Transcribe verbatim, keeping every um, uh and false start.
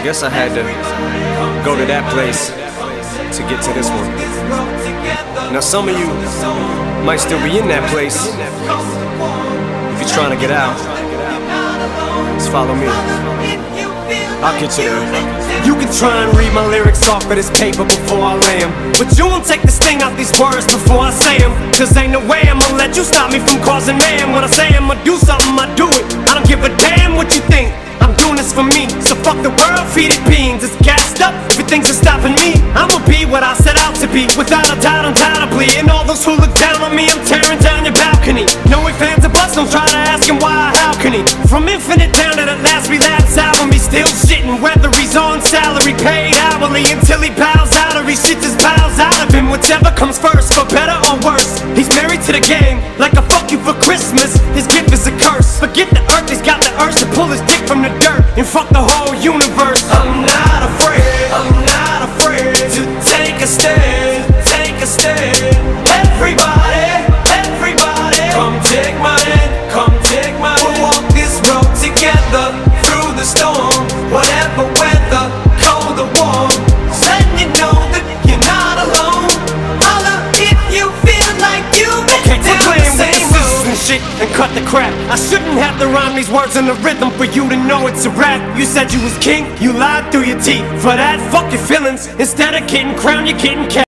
guess I had to go to that place to get to this one. Now some of you might still be in that place. If you're trying to get out, just follow me. I'll get you there. You can try and read my lyrics off of this paper before I lay 'em, but you won't take the sting out these words before I say 'em. Cause ain't no way I'ma let you stop me from causing mayhem. When I say I'ma do something, I do it. I don't give a damn what you think. I'm doing this for me, so fuck the world, feed it beans. It's gassed up, everything's just stopping me. I'ma be what I set out to be, without a doubt, undoubtedly. And all those who look down on me, I'm tearing down your balcony. No ifs, ands, or buts, don't try to ask him why or how can he. From Infinite down to the last relapse album, he's still shitting, whether he's on salary, paid hourly, until he bows out or he shits his bowels out of him. Whichever comes first, for better or worse. He's married to the game, like a fuck you for Christmas. His gift is a curse. Forget the earth, he's got the urge to pull his dick from the dirt and fuck the whole universe. I'm not afraid, I'm not afraid to take a stand, take a stand. Everybody, everybody, come take my hand, come take my hand. We'll walk this road together through the storm, whatever weather, cold or warm. Just letting you know that you're not alone. Holla if you feel like you've been down the same road and shit and cut the crap. I shouldn't have to rhyme these words in the rhythm for you to know it's a rap. You said you was king, you lied through your teeth. For that, fuck your feelings. Instead of getting crowned, you're getting cat.